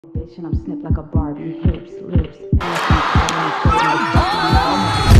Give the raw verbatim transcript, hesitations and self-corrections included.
Bitch, and I'm snipped like a Barbie. Hips, lips, ass, and